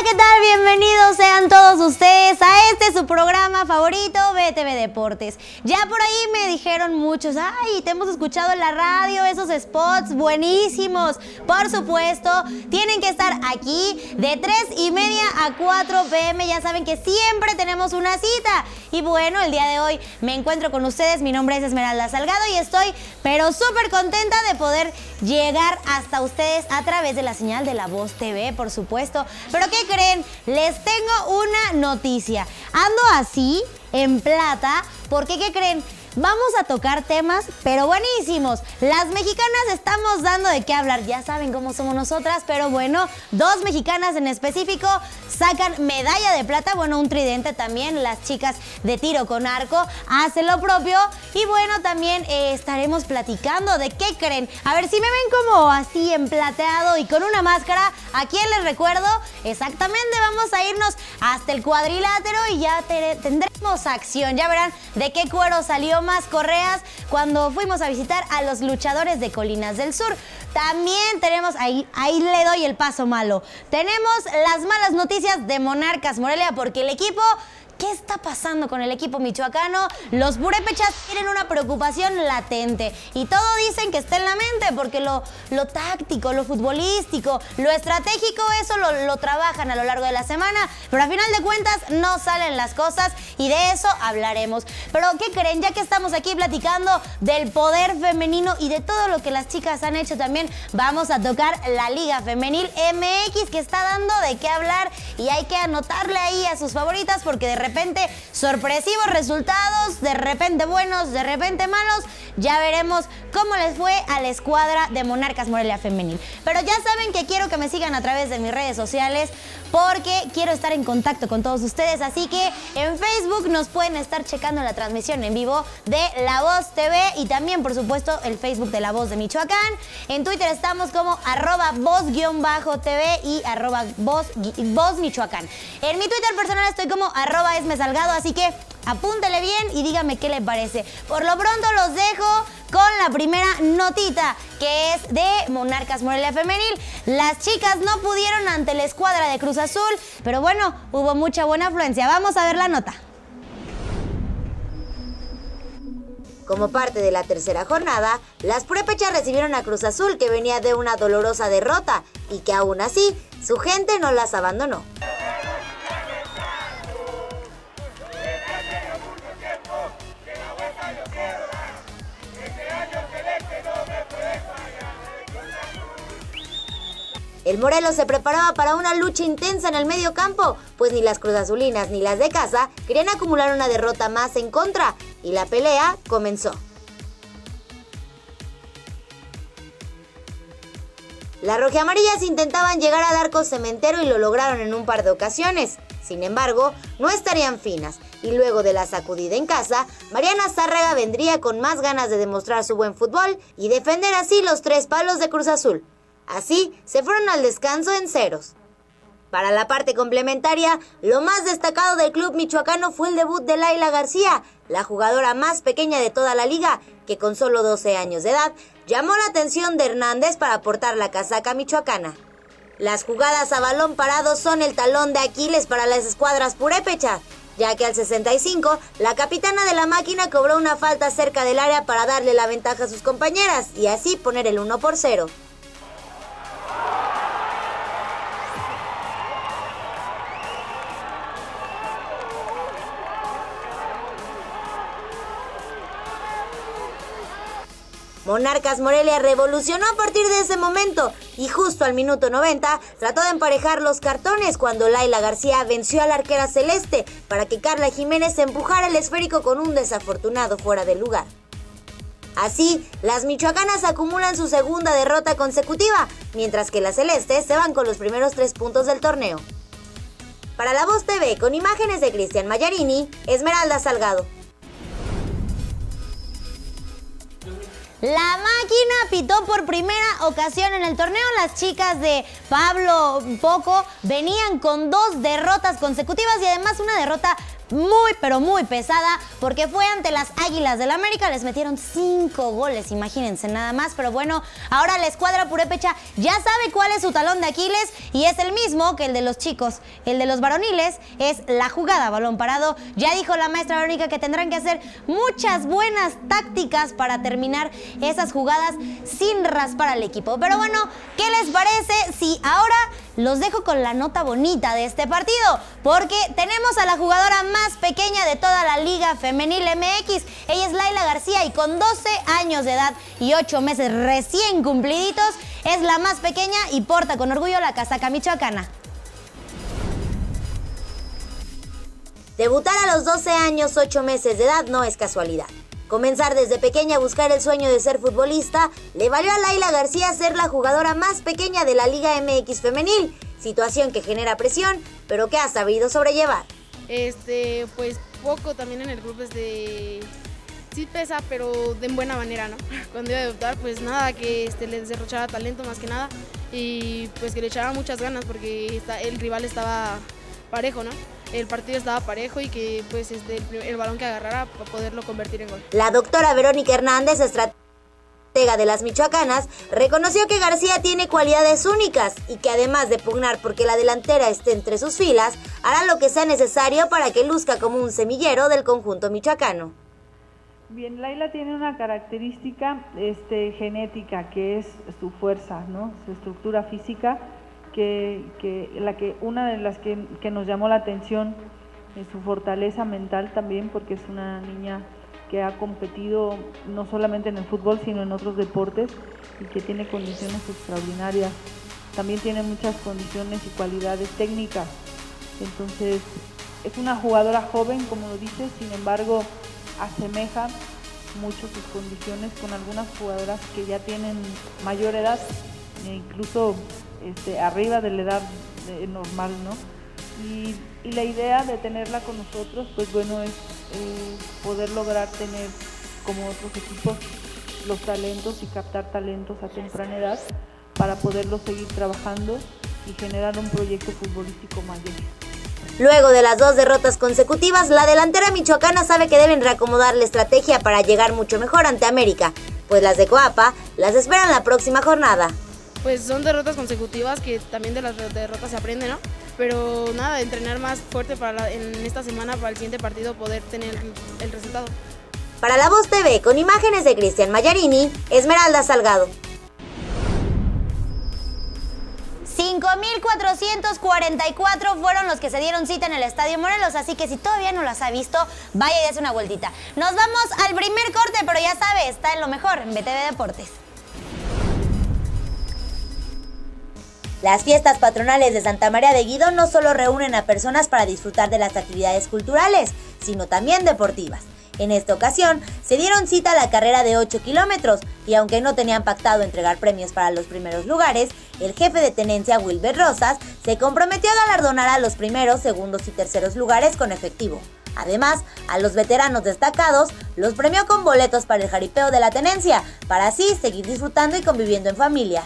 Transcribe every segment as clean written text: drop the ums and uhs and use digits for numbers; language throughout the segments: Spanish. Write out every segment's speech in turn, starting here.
¿qué tal? Bienvenidos sean todos ustedes a su programa favorito, BTV Deportes. Ya por ahí me dijeron muchos, ay, te hemos escuchado en la radio, esos spots buenísimos. Por supuesto, tienen que estar aquí de 3:30 a 4 p.m. Ya saben que siempre tenemos una cita. Y bueno, el día de hoy me encuentro con ustedes. Mi nombre es Esmeralda Salgado y estoy pero súper contenta de poder llegar hasta ustedes a través de la señal de La Voz TV, por supuesto. Pero ¿qué creen? Les tengo una noticia. Ando así, en plata, porque ¿qué creen? Vamos a tocar temas, pero buenísimos. Las mexicanas estamos dando de qué hablar. Ya saben cómo somos nosotras, pero bueno, dos mexicanas en específico sacan medalla de plata. Bueno, un tridente también. Las chicas de tiro con arco hacen lo propio. Y bueno, también estaremos platicando de qué creen. A ver, si me ven como así en plateado y con una máscara, ¿a quién les recuerdo? Exactamente, vamos a irnos hasta el cuadrilátero y ya tendremos acción. Ya verán de qué cuero salió más correas cuando fuimos a visitar a los luchadores de Colinas del Sur. También tenemos, ahí le doy el paso malo, tenemos las malas noticias de Monarcas Morelia porque el equipo... ¿Qué está pasando con el equipo michoacano? Los purépechas tienen una preocupación latente y todo dicen que está en la mente porque lo táctico, lo futbolístico, lo estratégico, eso lo trabajan a lo largo de la semana, pero a final de cuentas no salen las cosas y de eso hablaremos. Pero ¿qué creen? Ya que estamos aquí platicando del poder femenino y de todo lo que las chicas han hecho también, vamos a tocar la Liga Femenil MX que está dando de qué hablar y hay que anotarle ahí a sus favoritas porque de repente sorpresivos resultados, de repente buenos, de repente malos. Ya veremos cómo les fue a la escuadra de Monarcas Morelia Femenil. Pero ya saben que quiero que me sigan a través de mis redes sociales porque quiero estar en contacto con todos ustedes. Así que en Facebook nos pueden estar checando la transmisión en vivo de La Voz TV y también, por supuesto, el Facebook de La Voz de Michoacán. En Twitter estamos como @voz_tv y @voz Michoacán. En mi Twitter personal estoy como @esmesalgado, así que apúntele bien y dígame qué le parece. Por lo pronto los dejo con la primera notita, que es de Monarcas Morelia Femenil. Las chicas no pudieron ante la escuadra de Cruz Azul, pero bueno, hubo mucha buena afluencia. Vamos a ver la nota. Como parte de la tercera jornada, las purépechas recibieron a Cruz Azul, que venía de una dolorosa derrota y que aún así, su gente no las abandonó. El Morelos se preparaba para una lucha intensa en el medio campo, pues ni las cruzazulinas ni las de casa querían acumular una derrota más en contra, y la pelea comenzó. Las rojiamarillas intentaban llegar al arco cementero y lo lograron en un par de ocasiones. Sin embargo, no estarían finas, y luego de la sacudida en casa, Mariana Zárraga vendría con más ganas de demostrar su buen fútbol y defender así los 3 palos de Cruz Azul. Así, se fueron al descanso en ceros. Para la parte complementaria, lo más destacado del club michoacano fue el debut de Laila García, la jugadora más pequeña de toda la liga, que con solo 12 años de edad, llamó la atención de Hernández para portar la casaca michoacana. Las jugadas a balón parado son el talón de Aquiles para las escuadras purépechas, ya que al 65, la capitana de la máquina cobró una falta cerca del área para darle la ventaja a sus compañeras y así poner el 1-0. Monarcas Morelia revolucionó a partir de ese momento y justo al minuto 90 trató de emparejar los cartones cuando Laila García venció a la arquera celeste para que Carla Jiménez empujara el esférico con un desafortunado fuera de lugar. Así, las michoacanas acumulan su segunda derrota consecutiva, mientras que las celestes se van con los primeros 3 puntos del torneo. Para La Voz TV, con imágenes de Cristian Mallarini, Esmeralda Salgado. La máquina pitó por primera ocasión en el torneo. Las chicas de Pablo Poco venían con 2 derrotas consecutivas y además una derrota muy, pero muy pesada, porque fue ante las Águilas del América, les metieron 5 goles, imagínense nada más. Pero bueno, ahora la escuadra purépecha ya sabe cuál es su talón de Aquiles y es el mismo que el de los chicos. El de los varoniles es la jugada a balón parado. Ya dijo la maestra Verónica que tendrán que hacer muchas buenas tácticas para terminar esas jugadas sin raspar al equipo. Pero bueno, ¿qué les parece si ahora los dejo con la nota bonita de este partido? Porque tenemos a la jugadora más pequeña de toda la Liga Femenil MX. Ella es Laila García y con 12 años de edad y 8 meses recién cumpliditos, es la más pequeña y porta con orgullo la casaca michoacana. Debutar a los 12 años, 8 meses de edad no es casualidad. Comenzar desde pequeña a buscar el sueño de ser futbolista le valió a Laila García ser la jugadora más pequeña de la Liga MX femenil, situación que genera presión, pero que ha sabido sobrellevar. Pues poco también en el club sí pesa, pero de buena manera, ¿no? Cuando iba a debutar, pues nada, que les derrochara talento más que nada y pues que le echara muchas ganas porque el rival estaba parejo, ¿no? El partido estaba parejo y que pues el balón que agarrara para poderlo convertir en gol. La doctora Verónica Hernández, estratega de las michoacanas, reconoció que García tiene cualidades únicas y que además de pugnar porque la delantera esté entre sus filas, hará lo que sea necesario para que luzca como un semillero del conjunto michoacano. Bien, Laila tiene una característica genética que es su fuerza, ¿no? Su estructura física. Una de las que nos llamó la atención es su fortaleza mental también, porque es una niña que ha competido no solamente en el fútbol, sino en otros deportes y que tiene condiciones extraordinarias. También tiene muchas condiciones y cualidades técnicas. Entonces, es una jugadora joven, como lo dices, sin embargo, asemeja mucho sus condiciones con algunas jugadoras que ya tienen mayor edad, e incluso arriba de la edad normal, ¿no? Y la idea de tenerla con nosotros, pues bueno, es poder lograr tener, como otros equipos, los talentos y captar talentos a temprana edad para poderlos seguir trabajando y generar un proyecto futbolístico mayor. Luego de las 2 derrotas consecutivas, la delantera michoacana sabe que deben reacomodar la estrategia para llegar mucho mejor ante América, pues las de Coapa las esperan la próxima jornada. Pues son derrotas consecutivas que también de las derrotas se aprende, ¿no? Pero nada, entrenar más fuerte en esta semana para el siguiente partido poder tener el resultado. Para La Voz TV, con imágenes de Cristian Mallarini, Esmeralda Salgado. 5,444 fueron los que se dieron cita en el Estadio Morelos, así que si todavía no las ha visto, vaya y dése una vueltita. Nos vamos al primer corte, pero ya sabe, está en lo mejor, en BTV Deportes. Las fiestas patronales de Santa María de Guido no solo reúnen a personas para disfrutar de las actividades culturales, sino también deportivas. En esta ocasión, se dieron cita a la carrera de 8 kilómetros y aunque no tenían pactado entregar premios para los primeros lugares, el jefe de tenencia Wilber Rosas se comprometió a galardonar a los primeros, segundos y terceros lugares con efectivo. Además, a los veteranos destacados los premió con boletos para el jaripeo de la tenencia, para así seguir disfrutando y conviviendo en familia.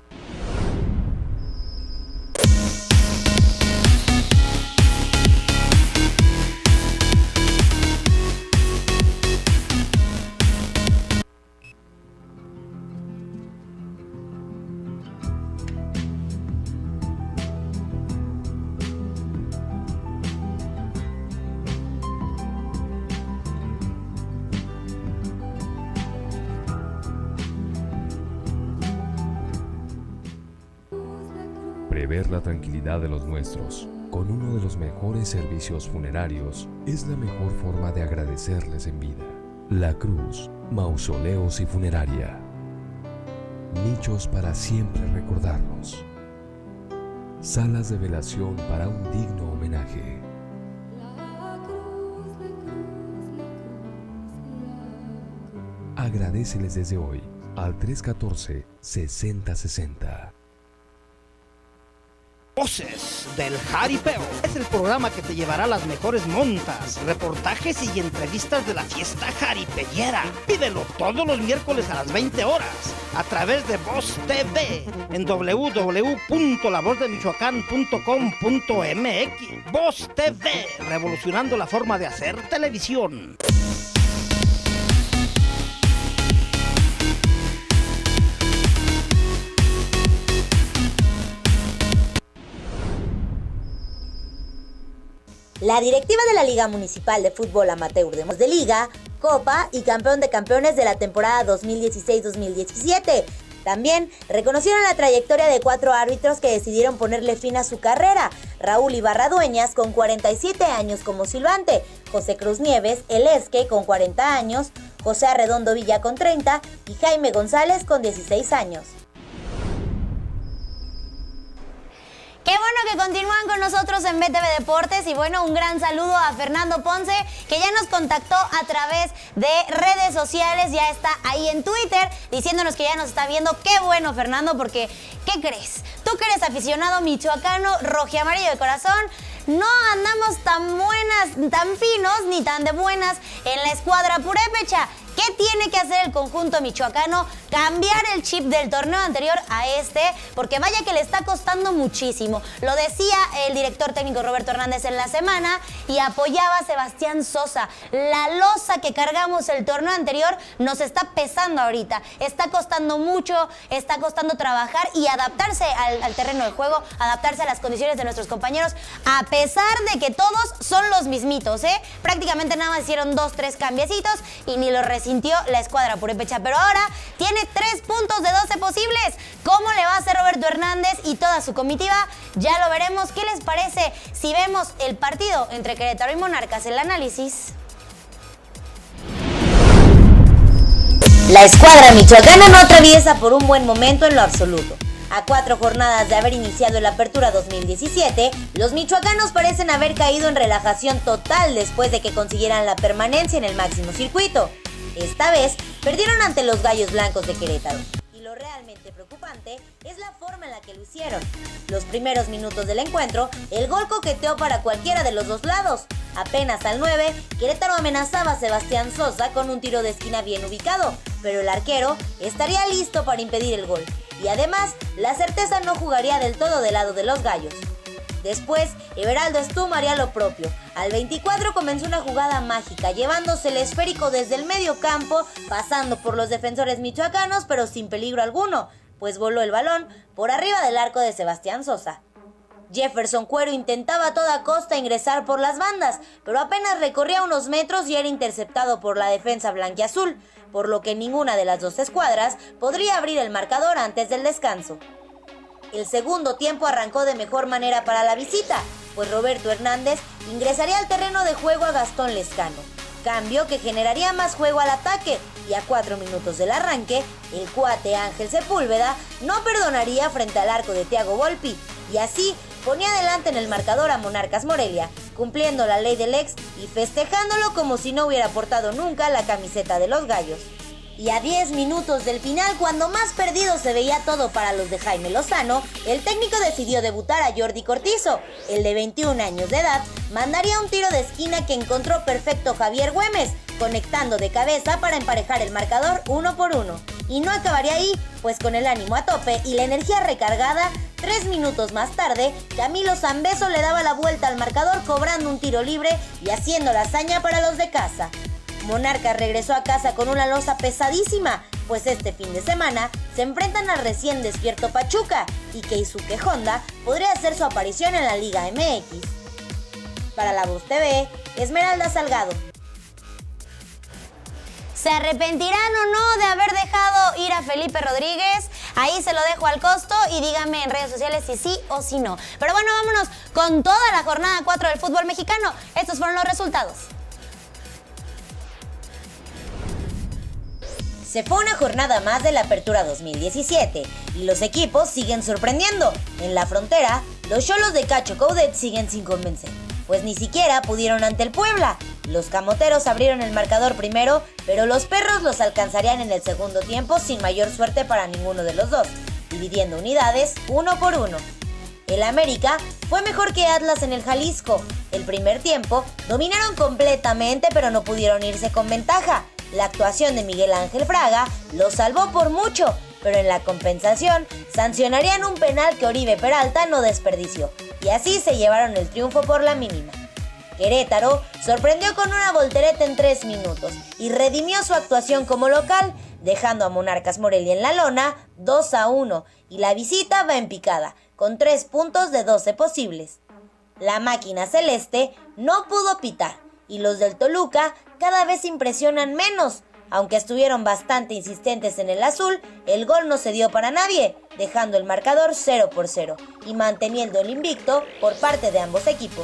Prever la tranquilidad de los nuestros con uno de los mejores servicios funerarios es la mejor forma de agradecerles en vida. La Cruz, mausoleos y funeraria. Nichos para siempre recordarnos. Salas de velación para un digno homenaje. Agradéceles desde hoy al 314-6060. Voces del Jaripeo. Es el programa que te llevará las mejores montas, reportajes y entrevistas de la fiesta jaripeyera. Pídelo todos los miércoles a las 20 horas a través de Voz TV en www.lavozdemichoacán.com.mx. Voz TV, revolucionando la forma de hacer televisión. La directiva de la Liga Municipal de Fútbol Amateur de Liga, Copa y campeón de campeones de la temporada 2016-2017. También reconocieron la trayectoria de 4 árbitros que decidieron ponerle fin a su carrera. Raúl Ibarra Dueñas, con 47 años como silbante, José Cruz Nieves, el Esque, con 40 años, José Arredondo Villa, con 30, y Jaime González, con 16 años. Qué bueno que continúan con nosotros en BTV Deportes y bueno, un gran saludo a Fernando Ponce que ya nos contactó a través de redes sociales, ya está ahí en Twitter diciéndonos que ya nos está viendo. Qué bueno, Fernando, porque ¿qué crees? Tú que eres aficionado michoacano, rojiamarillo de corazón, no andamos tan buenas, tan finos ni tan de buenas en la escuadra purépecha. ¿Qué tiene que hacer el conjunto michoacano? Cambiar el chip del torneo anterior a este, porque vaya que le está costando muchísimo. Lo decía el director técnico Roberto Hernández en la semana y apoyaba a Sebastián Sosa. La losa que cargamos el torneo anterior nos está pesando ahorita. Está costando mucho, está costando trabajar y adaptarse al terreno de juego, adaptarse a las condiciones de nuestros compañeros, a pesar de que todos son los mismitos, ¿eh? Prácticamente nada más hicieron 2-3 cambiecitos y ni lo sintió la escuadra purépecha, pero ahora tiene 3 puntos de 12 posibles. ¿Cómo le va a hacer Roberto Hernández y toda su comitiva? Ya lo veremos. ¿Qué les parece si vemos el partido entre Querétaro y Monarcas? El análisis. La escuadra michoacana no atraviesa por un buen momento en lo absoluto. A 4 jornadas de haber iniciado la apertura 2017, los michoacanos parecen haber caído en relajación total después de que consiguieran la permanencia en el máximo circuito. Esta vez perdieron ante los Gallos Blancos de Querétaro. Y lo realmente preocupante es la forma en la que lo hicieron. Los primeros minutos del encuentro, el gol coqueteó para cualquiera de los dos lados. Apenas al 9, Querétaro amenazaba a Sebastián Sosa con un tiro de esquina bien ubicado, pero el arquero estaría listo para impedir el gol. Y además, la certeza no jugaría del todo del lado de los Gallos. Después, Everaldo Stum haría lo propio. Al 24 comenzó una jugada mágica, llevándose el esférico desde el medio campo, pasando por los defensores michoacanos, pero sin peligro alguno, pues voló el balón por arriba del arco de Sebastián Sosa. Jefferson Cuero intentaba a toda costa ingresar por las bandas, pero apenas recorría unos metros y era interceptado por la defensa blanquiazul, por lo que ninguna de las dos escuadras podría abrir el marcador antes del descanso. El segundo tiempo arrancó de mejor manera para la visita, pues Roberto Hernández ingresaría al terreno de juego a Gastón Lescano, cambio que generaría más juego al ataque, y a 4 minutos del arranque, el cuate Ángel Sepúlveda no perdonaría frente al arco de Thiago Volpi, y así ponía adelante en el marcador a Monarcas Morelia, cumpliendo la ley del ex y festejándolo como si no hubiera portado nunca la camiseta de los Gallos. Y a 10 minutos del final, cuando más perdido se veía todo para los de Jaime Lozano, el técnico decidió debutar a Jordi Cortizo. El de 21 años de edad mandaría un tiro de esquina que encontró perfecto Javier Güemes, conectando de cabeza para emparejar el marcador 1-1. Y no acabaría ahí, pues con el ánimo a tope y la energía recargada, 3 minutos más tarde, Camilo Zambeso le daba la vuelta al marcador cobrando un tiro libre y haciendo la hazaña para los de casa. Monarcas regresó a casa con una losa pesadísima, pues este fin de semana se enfrentan al recién despierto Pachuca y Keisuke Honda podría hacer su aparición en la Liga MX. Para La Voz TV, Esmeralda Salgado. ¿Se arrepentirán o no de haber dejado ir a Felipe Rodríguez? Ahí se lo dejo al costo y díganme en redes sociales si sí o si no. Pero bueno, vámonos con toda la jornada 4 del fútbol mexicano. Estos fueron los resultados. Se fue una jornada más de la apertura 2017 y los equipos siguen sorprendiendo. En la frontera, los Xolos de Cacho Coudet siguen sin convencer, pues ni siquiera pudieron ante el Puebla. Los camoteros abrieron el marcador primero, pero los perros los alcanzarían en el segundo tiempo sin mayor suerte para ninguno de los dos, dividiendo unidades 1-1. El América fue mejor que Atlas en el Jalisco. El primer tiempo dominaron completamente, pero no pudieron irse con ventaja. La actuación de Miguel Ángel Fraga los salvó por mucho, pero en la compensación sancionarían un penal que Oribe Peralta no desperdició, y así se llevaron el triunfo por la mínima. Querétaro sorprendió con una voltereta en 3 minutos y redimió su actuación como local, dejando a Monarcas Morelia en la lona 2-1, y la visita va en picada, con 3 puntos de 12 posibles. La máquina celeste no pudo pitar, y los del Toluca cada vez impresionan menos. Aunque estuvieron bastante insistentes en el azul, el gol no se dio para nadie, dejando el marcador 0-0 y manteniendo el invicto por parte de ambos equipos.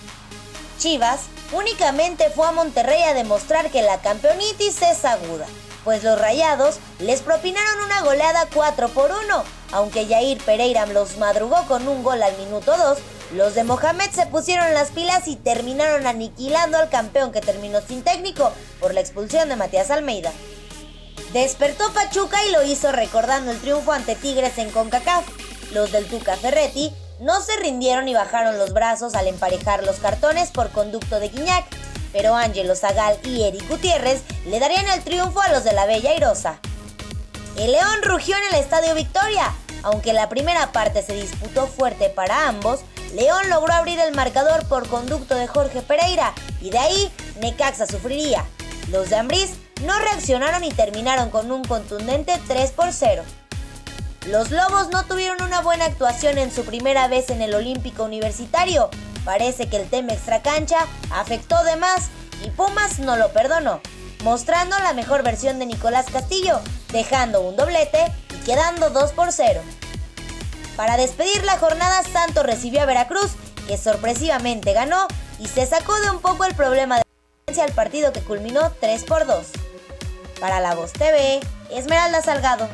Chivas únicamente fue a Monterrey a demostrar que la campeonitis es aguda, pues los Rayados les propinaron una goleada 4-1, aunque Jair Pereira los madrugó con un gol al minuto 2, los de Mohamed se pusieron las pilas y terminaron aniquilando al campeón que terminó sin técnico por la expulsión de Matías Almeida. Despertó Pachuca y lo hizo recordando el triunfo ante Tigres en CONCACAF. Los del Tuca Ferretti no se rindieron y bajaron los brazos al emparejar los cartones por conducto de Guiñac, pero Ángelo Zagal y Eric Gutiérrez le darían el triunfo a los de la Bella Airosa. El León rugió en el Estadio Victoria. Aunque la primera parte se disputó fuerte para ambos, León logró abrir el marcador por conducto de Jorge Pereira y de ahí Necaxa sufriría. Los de Ambriz no reaccionaron y terminaron con un contundente 3-0. Los Lobos no tuvieron una buena actuación en su primera vez en el Olímpico Universitario. Parece que el tema extracancha afectó de más y Pumas no lo perdonó, mostrando la mejor versión de Nicolás Castillo, dejando un doblete y quedando 2-0. Para despedir la jornada, Santos recibió a Veracruz, que sorpresivamente ganó y se sacó de un poco el problema de al partido que culminó 3-2. Para La Voz TV, Esmeralda Salgado.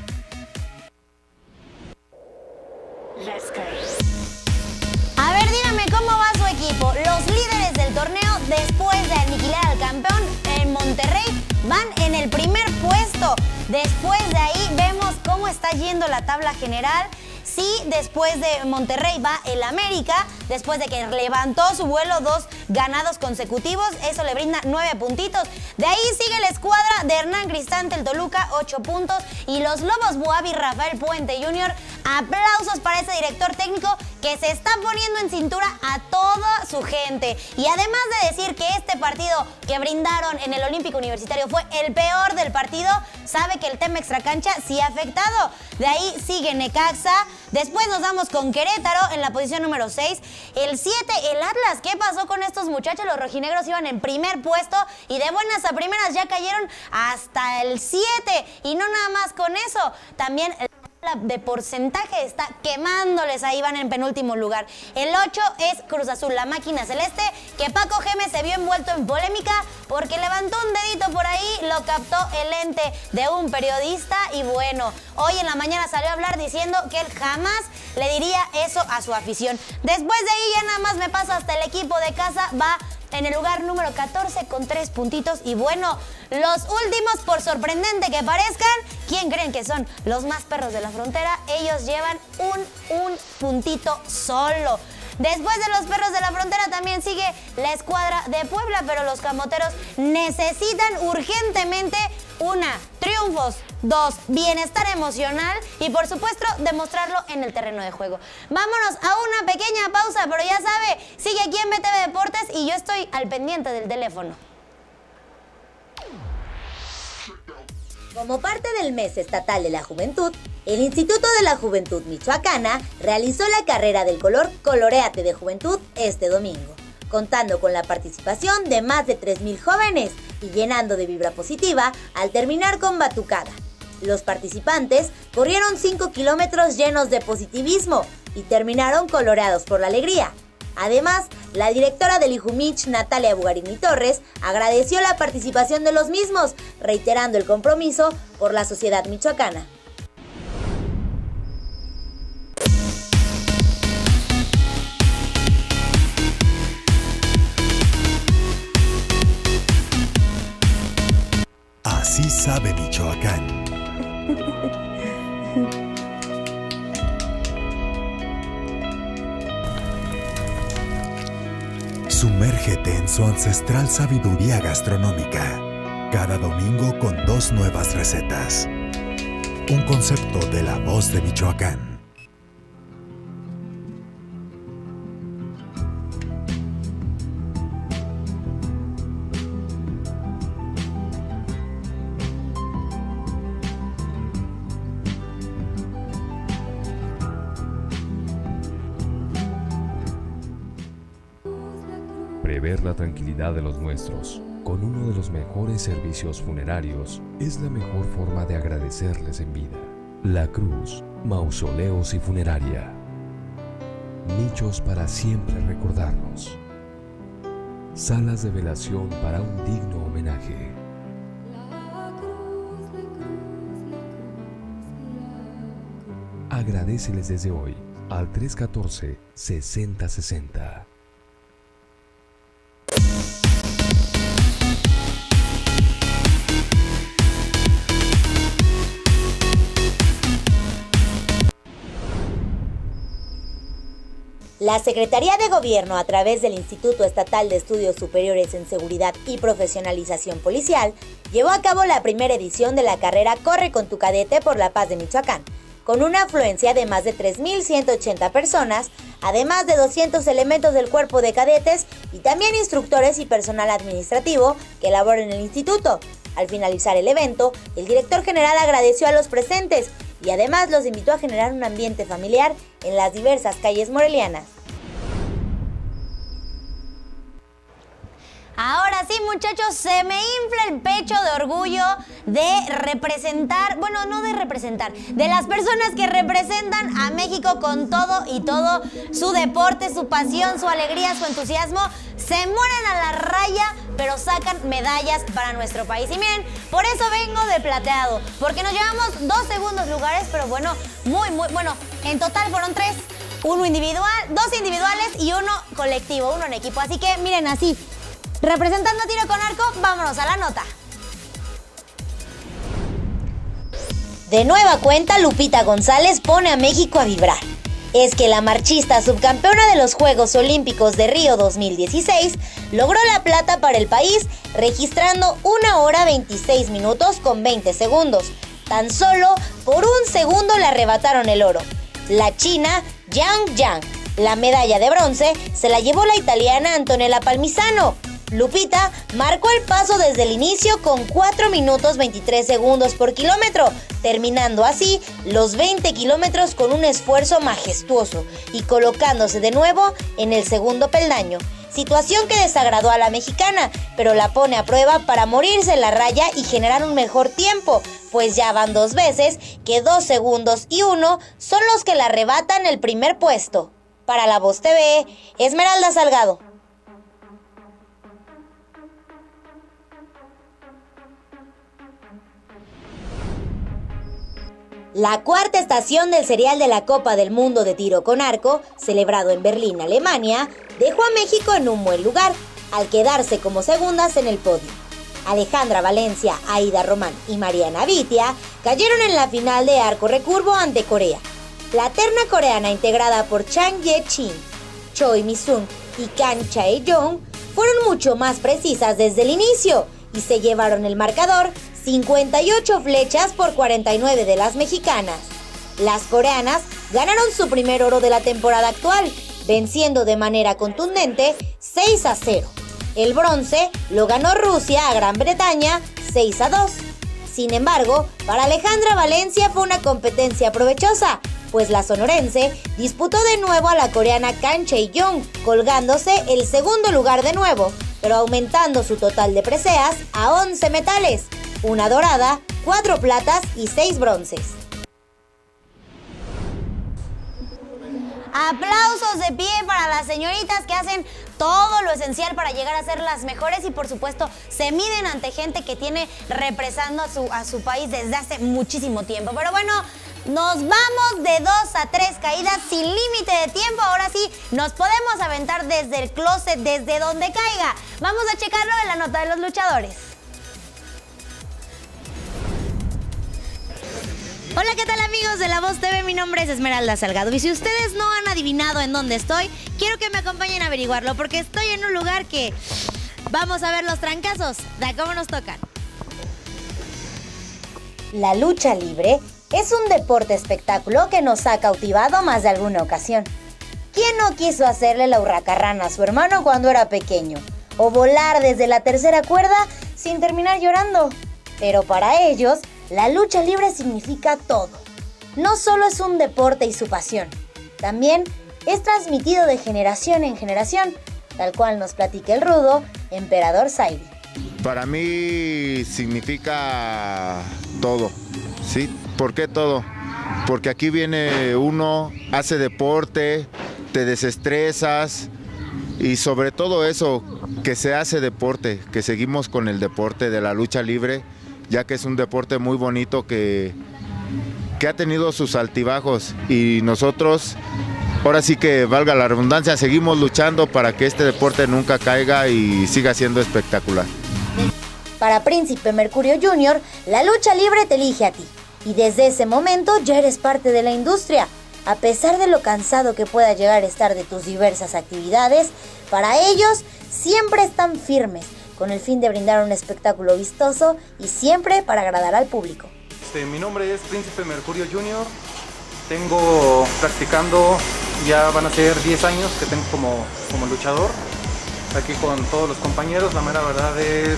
A ver, dígame cómo va su equipo. Los líderes del torneo, después de aniquilar al campeón en Monterrey, van en el primer puesto. Después de ahí vemos cómo está yendo la tabla general. Sí, después de Monterrey va el América, después de que levantó su vuelo 2 ganados consecutivos, eso le brinda 9 puntitos. De ahí sigue la escuadra de Hernán Cristante, el Toluca, 8 puntos. Y los Lobos Buavi, Rafael Puente Jr., aplausos para ese director técnico que se está poniendo en cintura a toda su gente. Y además de decir que este partido que brindaron en el Olímpico Universitario fue el peor del partido, sabe que el tema extracancha sí ha afectado. De ahí sigue Necaxa. Después nos vamos con Querétaro en la posición número 6. El 7, el Atlas. ¿Qué pasó con estos muchachos? Los rojinegros iban en primer puesto y de buenas a primeras ya cayeron hasta el 7. Y no nada más con eso, también de porcentaje está quemándoles, ahí van en penúltimo lugar. El 8 es Cruz Azul, la máquina celeste, que Paco Gémez se vio envuelto en polémica porque levantó un dedito por ahí, lo captó el ente de un periodista y bueno, hoy en la mañana salió a hablar diciendo que él jamás le diría eso a su afición. Después de ahí ya nada más me paso hasta el equipo de casa, va en el lugar número 14 con 3 puntitos. Y bueno, los últimos, por sorprendente que parezcan, ¿quién creen que son? Los más perros de la frontera. Ellos llevan un puntito solo. Después de los perros de la frontera también sigue la escuadra de Puebla, pero los camoteros necesitan urgentemente triunfos, 2, bienestar emocional y por supuesto demostrarlo en el terreno de juego. Vámonos a una pequeña pausa, pero ya sabe, sigue aquí en BTV Deportes y yo estoy al pendiente del teléfono. Como parte del Mes Estatal de la Juventud, el Instituto de la Juventud Michoacana realizó la carrera del color Coloréate de Juventud este domingo, contando con la participación de más de 3,000 jóvenes y llenando de vibra positiva al terminar con batucada. Los participantes corrieron 5 kilómetros llenos de positivismo y terminaron coloreados por la alegría. Además, la directora del IJUMICH, Natalia Bugarini Torres, agradeció la participación de los mismos, reiterando el compromiso por la sociedad michoacana. Así sabe Michoacán. Sumérgete en su ancestral sabiduría gastronómica. Cada domingo con 2 nuevas recetas. Un concepto de La Voz de Michoacán. Prever la tranquilidad de los nuestros con uno de los mejores servicios funerarios es la mejor forma de agradecerles en vida. La Cruz, Mausoleos y Funeraria. Nichos para siempre recordarnos. Salas de velación para un digno homenaje. Agradéceles desde hoy al 314-6060. La Secretaría de Gobierno, a través del Instituto Estatal de Estudios Superiores en Seguridad y Profesionalización Policial, llevó a cabo la primera edición de la carrera Corre con tu Cadete por la Paz de Michoacán, con una afluencia de más de 3.180 personas, además de 200 elementos del cuerpo de cadetes y también instructores y personal administrativo que laboran en el instituto. Al finalizar el evento, el director general agradeció a los presentes y además los invitó a generar un ambiente familiar en las diversas calles morelianas. Ahora sí, muchachos, se me infla el pecho de orgullo de representar, bueno, no de representar, de las personas que representan a México con todo y todo, su deporte, su pasión, su alegría, su entusiasmo. Se mueren a la raya, pero sacan medallas para nuestro país. Y miren, por eso vengo de plateado, porque nos llevamos 2 segundos lugares, pero bueno, muy, bueno, en total fueron 3, 1 individual, 2 individuales y 1 colectivo, 1 en equipo. Así que miren así. Representando a Tiro con Arco, vámonos a la nota. De nueva cuenta, Lupita González pone a México a vibrar. Es que la marchista subcampeona de los Juegos Olímpicos de Río 2016 logró la plata para el país, registrando 1 hora 26 minutos con 20 segundos. Tan solo por 1 segundo le arrebataron el oro. La china Yang Yang. La medalla de bronce se la llevó la italiana Antonella Palmisano. Lupita marcó el paso desde el inicio con 4 minutos 23 segundos por kilómetro, terminando así los 20 kilómetros con un esfuerzo majestuoso y colocándose de nuevo en el segundo peldaño. Situación que desagradó a la mexicana, pero la pone a prueba para morirse en la raya y generar un mejor tiempo, pues ya van 2 veces que 2 segundos y 1 son los que le arrebatan el primer puesto. Para La Voz TV, Esmeralda Salgado. La 4ª estación del serial de la Copa del Mundo de Tiro con Arco, celebrado en Berlín, Alemania, dejó a México en un buen lugar, al quedarse como segundas en el podio. Alejandra Valencia, Aida Román y Mariana Vitia cayeron en la final de arco recurvo ante Corea. La terna coreana, integrada por Chang Ye-chin, Choi Mi-sun y Kang Chae-yong, fueron mucho más precisas desde el inicio y se llevaron el marcador 58 flechas por 49 de las mexicanas. Las coreanas ganaron su primer oro de la temporada actual, venciendo de manera contundente 6-0. El bronce lo ganó Rusia a Gran Bretaña 6-2. Sin embargo, para Alejandra Valencia fue una competencia provechosa, pues la sonorense disputó de nuevo a la coreana Kang Chae-yong, colgándose el segundo lugar de nuevo, pero aumentando su total de preseas a 11 metales. 1 dorada, 4 platas y 6 bronces. Aplausos de pie para las señoritas que hacen todo lo esencial para llegar a ser las mejores y por supuesto se miden ante gente que tiene represando a su país desde hace muchísimo tiempo. Pero bueno, nos vamos de 2 a 3 caídas sin límite de tiempo. Ahora sí, nos podemos aventar desde el closet, desde donde caiga. Vamos a checarlo en la nota de los luchadores. Con Hola, ¿qué tal amigos de La Voz TV? Mi nombre es Esmeralda Salgado y si ustedes no han adivinado en dónde estoy, quiero que me acompañen a averiguarlo porque estoy en un lugar que vamos a ver los trancazos de cómo nos tocan. La lucha libre es un deporte espectáculo que nos ha cautivado más de alguna ocasión. ¿Quién no quiso hacerle la hurracarrana a su hermano cuando era pequeño? O volar desde la tercera cuerda sin terminar llorando. Pero para ellos, la lucha libre significa todo. No solo es un deporte y su pasión, también es transmitido de generación en generación, tal cual nos platica el rudo Emperador Zairi. Para mí significa todo, ¿sí? ¿Por qué todo? Porque aquí viene uno, hace deporte, te desestresas y sobre todo eso, que se hace deporte, que seguimos con el deporte de la lucha libre, ya que es un deporte muy bonito que ha tenido sus altibajos y nosotros, ahora sí que valga la redundancia, seguimos luchando para que este deporte nunca caiga y siga siendo espectacular. Para Príncipe Mercurio Jr., la lucha libre te elige a ti y desde ese momento ya eres parte de la industria. A pesar de lo cansado que pueda llegar a estar de tus diversas actividades, para ellos siempre están firmes, con el fin de brindar un espectáculo vistoso y siempre para agradar al público. Mi nombre es Príncipe Mercurio Jr. Tengo practicando, ya van a ser 10 años que tengo como luchador. Aquí con todos los compañeros, la mera verdad es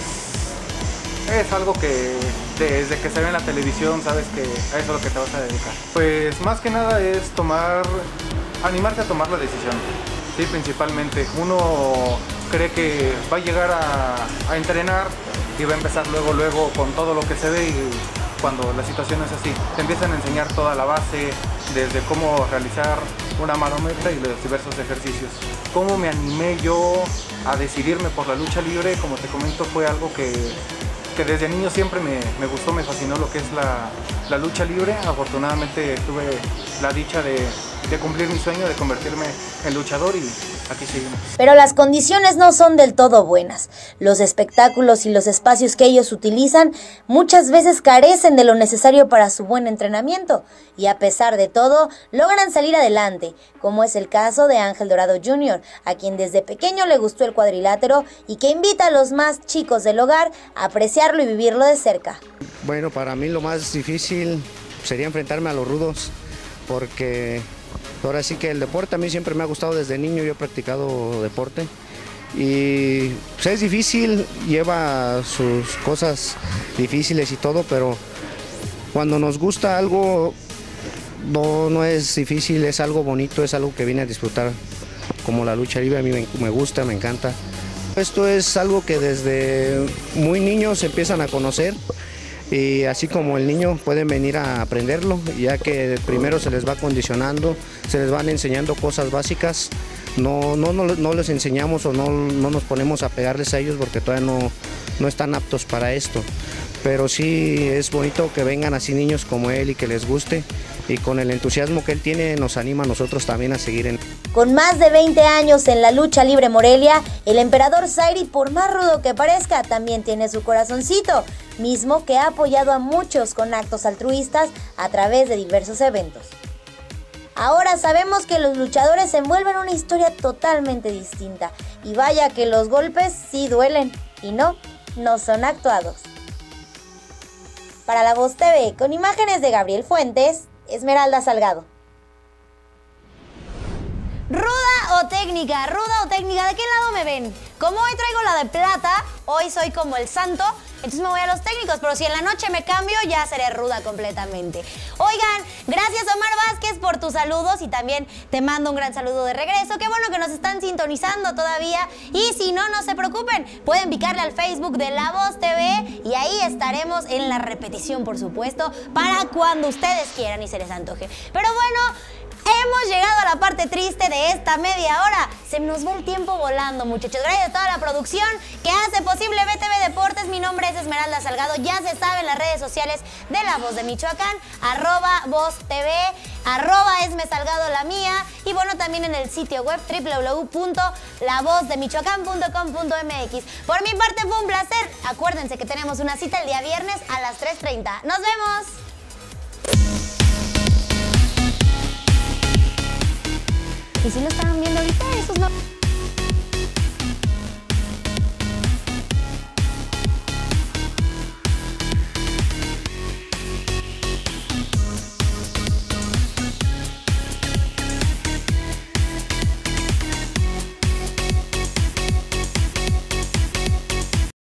algo que desde que se ve en la televisión sabes que a eso es lo que te vas a dedicar. Pues más que nada es animarte a tomar la decisión. Sí, principalmente. Uno cree que va a llegar a entrenar y va a empezar luego con todo lo que se ve y cuando la situación es así, te empiezan a enseñar toda la base, desde cómo realizar una marometa y los diversos ejercicios. Cómo me animé yo a decidirme por la lucha libre, como te comento, fue algo que desde niño siempre me gustó, me fascinó lo que es la lucha libre. Afortunadamente tuve la dicha de cumplir mi sueño, de convertirme en luchador y aquí seguimos. Pero las condiciones no son del todo buenas. Los espectáculos y los espacios que ellos utilizan muchas veces carecen de lo necesario para su buen entrenamiento y a pesar de todo logran salir adelante, como es el caso de Ángel Dorado Jr., a quien desde pequeño le gustó el cuadrilátero y que invita a los más chicos del hogar a apreciarlo y vivirlo de cerca. Bueno, para mí lo más difícil sería enfrentarme a los rudos, porque ahora sí que el deporte a mí siempre me ha gustado desde niño, yo he practicado deporte y pues es difícil, lleva sus cosas difíciles y todo, pero cuando nos gusta algo no es difícil, es algo bonito, es algo que viene a disfrutar, como la lucha libre a mí me gusta, me encanta. Esto es algo que desde muy niños se empiezan a conocer. Y así como el niño pueden venir a aprenderlo, ya que primero se les va condicionando, se les van enseñando cosas básicas, no les enseñamos o no nos ponemos a pegarles a ellos porque todavía no están aptos para esto. Pero sí es bonito que vengan así niños como él y que les guste y con el entusiasmo que él tiene nos anima a nosotros también a seguir. Con más de 20 años en la lucha libre Morelia, el Emperador Zairi, por más rudo que parezca, también tiene su corazoncito, mismo que ha apoyado a muchos con actos altruistas a través de diversos eventos. Ahora sabemos que los luchadores se envuelven en una historia totalmente distinta y vaya que los golpes sí duelen y no son actuados. Para La Voz TV, con imágenes de Gabriel Fuentes, Esmeralda Salgado. ¿Ruda o técnica? ¿Ruda o técnica? ¿De qué lado me ven? Como hoy traigo la de plata, hoy soy como el santo, entonces me voy a los técnicos, pero si en la noche me cambio, ya seré ruda completamente. Oigan, gracias Omar Vázquez por tus saludos y también te mando un gran saludo de regreso. Qué bueno que nos están sintonizando todavía y si no, no se preocupen, pueden picarle al Facebook de La Voz TV y ahí estaremos en la repetición, por supuesto, para cuando ustedes quieran y se les antoje. Pero bueno, hemos llegado a la parte triste de esta media hora. Se nos va el tiempo volando, muchachos. Gracias a toda la producción que hace posible BTV Deportes. Mi nombre es Esmeralda Salgado. Ya se sabe en las redes sociales de La Voz de Michoacán, @VozTV, @EsmeSalgado la mía. Y bueno, también en el sitio web www.lavozdemichoacán.com.mx. Por mi parte fue un placer. Acuérdense que tenemos una cita el día viernes a las 3:30. ¡Nos vemos! que sí lo estaban viendo ahorita, esos no...